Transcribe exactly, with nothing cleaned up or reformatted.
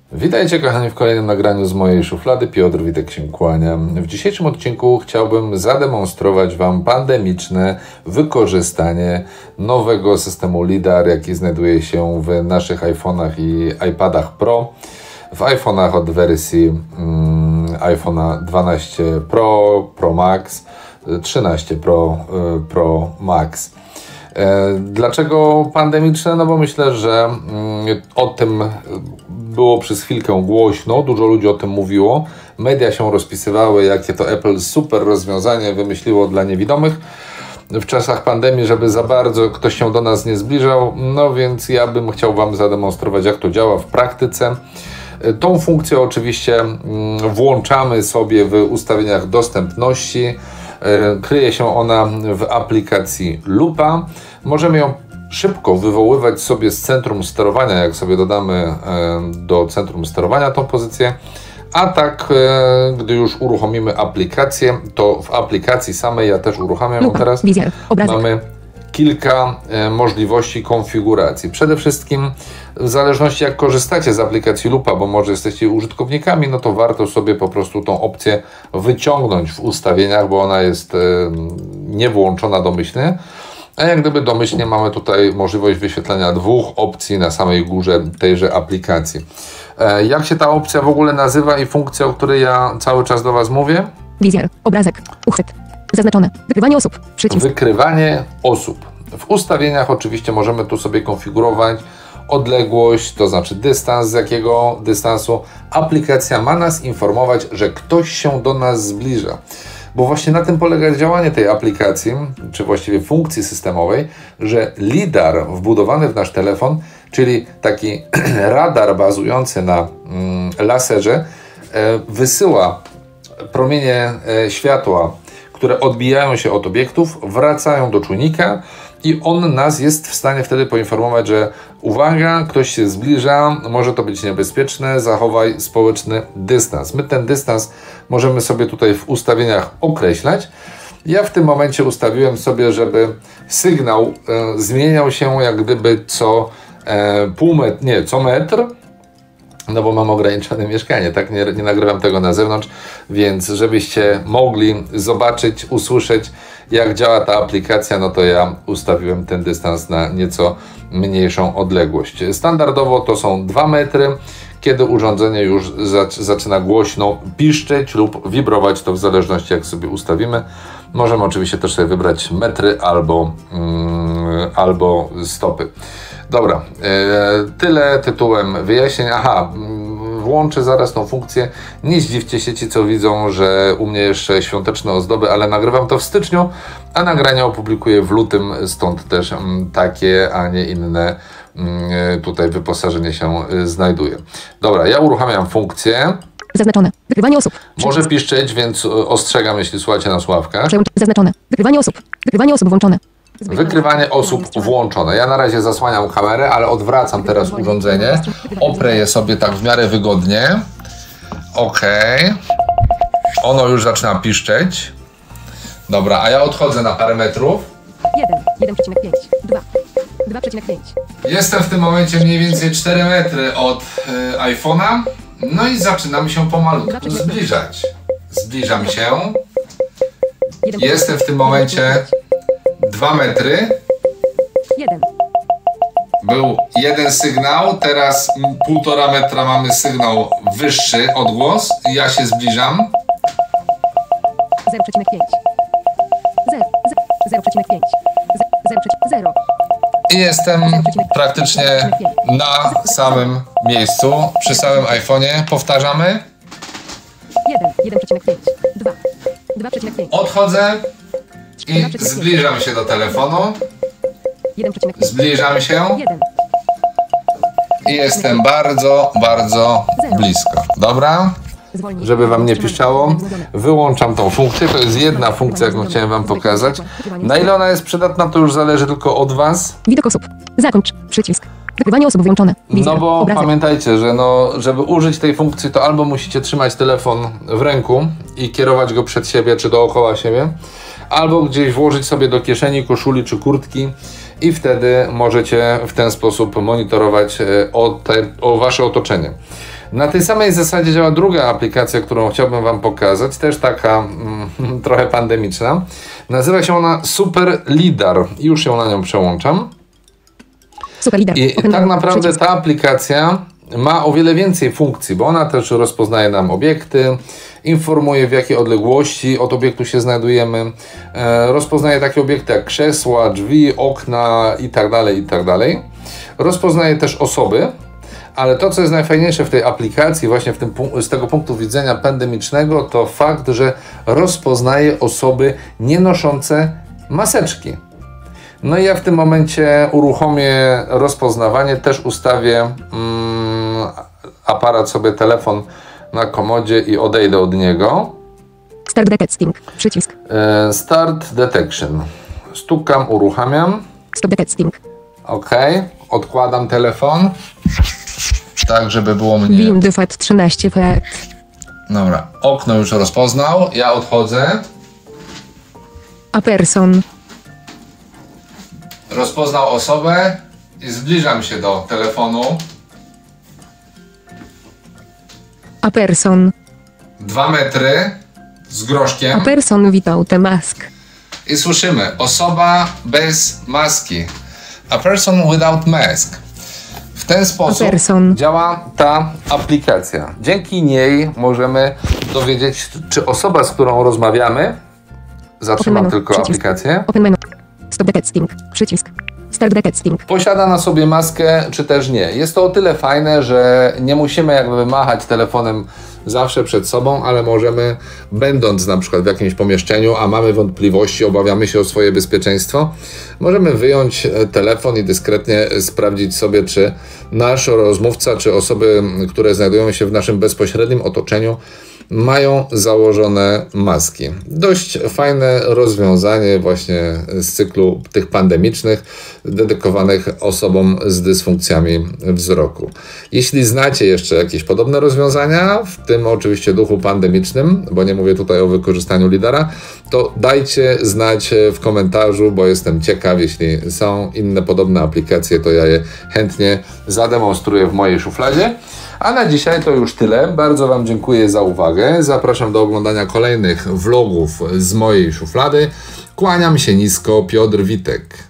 Witajcie kochani w kolejnym nagraniu z mojej szuflady. Piotr Witek się kłania. W dzisiejszym odcinku chciałbym zademonstrować Wam pandemiczne wykorzystanie nowego systemu LiDAR, jaki znajduje się w naszych iPhone'ach i iPadach Pro. W iPhone'ach od wersji um, iPhone'a dwanaście Pro, Pro Max, trzynaście Pro, Pro Max. Dlaczego pandemiczne? No bo myślę, że o tym było przez chwilkę głośno, dużo ludzi o tym mówiło, media się rozpisywały, jakie to Apple super rozwiązanie wymyśliło dla niewidomych w czasach pandemii, żeby za bardzo ktoś się do nas nie zbliżał, no więc ja bym chciał Wam zademonstrować, jak to działa w praktyce. Tą funkcję oczywiście włączamy sobie w ustawieniach dostępności. Kryje się ona w aplikacji Lupa. Możemy ją szybko wywoływać sobie z centrum sterowania, jak sobie dodamy do centrum sterowania tą pozycję. A tak, gdy już uruchomimy aplikację, to w aplikacji samej, ja też uruchamiam ją teraz, mamy kilka możliwości konfiguracji. Przede wszystkim w zależności jak korzystacie z aplikacji Lupa, bo może jesteście użytkownikami, no to warto sobie po prostu tą opcję wyciągnąć w ustawieniach, bo ona jest niewłączona domyślnie. A jak gdyby domyślnie mamy tutaj możliwość wyświetlenia dwóch opcji na samej górze tejże aplikacji. Jak się ta opcja w ogóle nazywa i funkcja, o której ja cały czas do Was mówię? Wizjer, obrazek, uchwyt, zaznaczone, wykrywanie osób, przycisk. Wykrywanie osób. W ustawieniach oczywiście możemy tu sobie konfigurować odległość, to znaczy dystans, z jakiego dystansu aplikacja ma nas informować, że ktoś się do nas zbliża. Bo właśnie na tym polega działanie tej aplikacji, czy właściwie funkcji systemowej, że LiDAR wbudowany w nasz telefon, czyli taki radar bazujący na mm, laserze, e, wysyła promienie e, światła, które odbijają się od obiektów, wracają do czujnika i on nas jest w stanie wtedy poinformować, że uwaga, ktoś się zbliża, może to być niebezpieczne, zachowaj społeczny dystans. My ten dystans możemy sobie tutaj w ustawieniach określać. Ja w tym momencie ustawiłem sobie, żeby sygnał e, zmieniał się jak gdyby co e, pół metr, nie, co metr, no bo mam ograniczone mieszkanie, tak, nie, nie nagrywam tego na zewnątrz, więc żebyście mogli zobaczyć, usłyszeć, jak działa ta aplikacja, no to ja ustawiłem ten dystans na nieco mniejszą odległość. Standardowo to są dwa metry, kiedy urządzenie już zaczyna głośno piszczeć lub wibrować, to w zależności jak sobie ustawimy. Możemy oczywiście też sobie wybrać metry albo, mm, albo stopy. Dobra, e, tyle tytułem wyjaśnień. Aha, włączę zaraz tą funkcję. Nie zdziwcie się ci, co widzą, że u mnie jeszcze świąteczne ozdoby, ale nagrywam to w styczniu, a nagrania opublikuję w lutym, stąd też m, takie, a nie inne m, tutaj wyposażenie się y, znajduje. Dobra, ja uruchamiam funkcję. Zaznaczone. Wykrywanie osób. Może piszczeć, więc ostrzegam, jeśli słuchacie na słuchawkach. Zaznaczone. Wykrywanie osób. Wykrywanie osób włączone. Wykrywanie osób włączone. Ja na razie zasłaniam kamerę, ale odwracam teraz urządzenie. Oprę je sobie tak w miarę wygodnie. Ok. Ono już zaczyna piszczeć. Dobra, a ja odchodzę na parę metrów. jeden, jeden przecinek pięć, dwa, dwa przecinek pięć. Jestem w tym momencie mniej więcej cztery metry od y, iPhone'a. No i zaczynam się pomalutku zbliżać. Zbliżam się. Jestem w tym momencie dwa metry. jeden. Był jeden sygnał, teraz półtora metra mamy sygnał wyższy, odgłos. Ja się zbliżam. zero przecinek pięć. zero przecinek pięć. zero. I jestem praktycznie na samym miejscu, przy samym iPhone'ie. Powtarzamy. jeden, jeden przecinek pięć, dwa, dwa przecinek pięć. Odchodzę i zbliżam się do telefonu. Zbliżam się i jestem bardzo, bardzo blisko. Dobra? Żeby Wam nie piszczało, wyłączam tą funkcję. To jest jedna funkcja, jaką chciałem Wam pokazać. Na ile ona jest przydatna, to już zależy tylko od Was. Widok osób. Zakończ. Przycisk. Wykrywanie osób włączone. No bo pamiętajcie, że no, żeby użyć tej funkcji, to albo musicie trzymać telefon w ręku i kierować go przed siebie czy dookoła siebie, albo gdzieś włożyć sobie do kieszeni, koszuli czy kurtki i wtedy możecie w ten sposób monitorować o, te, o Wasze otoczenie. Na tej samej zasadzie działa druga aplikacja, którą chciałbym Wam pokazać, też taka mm, trochę pandemiczna. Nazywa się ona Super Lidar. Już się na nią przełączam. Super Lidar. I Open tak menu. naprawdę Przycisk. ta aplikacja ma o wiele więcej funkcji, bo ona też rozpoznaje nam obiekty, informuje, w jakiej odległości od obiektu się znajdujemy, e, rozpoznaje takie obiekty jak krzesła, drzwi, okna itd., itd. Rozpoznaje też osoby, ale to, co jest najfajniejsze w tej aplikacji, właśnie w tym, z tego punktu widzenia pandemicznego, to fakt, że rozpoznaje osoby nie noszące maseczki. No i ja w tym momencie uruchomię rozpoznawanie, też ustawię mm, aparat sobie, telefon na komodzie i odejdę od niego. Start detecting. Przycisk. E, Start Detection. Stukam, uruchamiam. Stop detecting. OK. Odkładam telefon. Tak, żeby było mnie... Win Defat trzynaście F. Dobra. Okno już rozpoznał. Ja odchodzę. A person. Rozpoznał osobę i zbliżam się do telefonu. A person. Dwa metry z groszkiem. A person without a mask. I słyszymy, osoba bez maski. A person without mask. W ten sposób person. działa ta aplikacja. Dzięki niej możemy dowiedzieć, czy osoba, z którą rozmawiamy, zatrzymam Open menu. tylko Przycisk. aplikację, Open menu. Stop detecting. Przycisk. Start detecting. posiada na sobie maskę, czy też nie. Jest to o tyle fajne, że nie musimy jakby machać telefonem zawsze przed sobą, ale możemy, będąc na przykład w jakimś pomieszczeniu, a mamy wątpliwości, obawiamy się o swoje bezpieczeństwo, możemy wyjąć telefon i dyskretnie sprawdzić sobie, czy nasz rozmówca, czy osoby, które znajdują się w naszym bezpośrednim otoczeniu, mają założone maski. Dość fajne rozwiązanie właśnie z cyklu tych pandemicznych, dedykowanych osobom z dysfunkcjami wzroku. Jeśli znacie jeszcze jakieś podobne rozwiązania, w tym oczywiście duchu pandemicznym, bo nie mówię tutaj o wykorzystaniu lidara, to dajcie znać w komentarzu, bo jestem ciekaw, jeśli są inne podobne aplikacje, to ja je chętnie zademonstruję w mojej szufladzie. A na dzisiaj to już tyle. Bardzo Wam dziękuję za uwagę. Zapraszam do oglądania kolejnych vlogów z mojej szuflady. Kłaniam się nisko, Piotr Witek.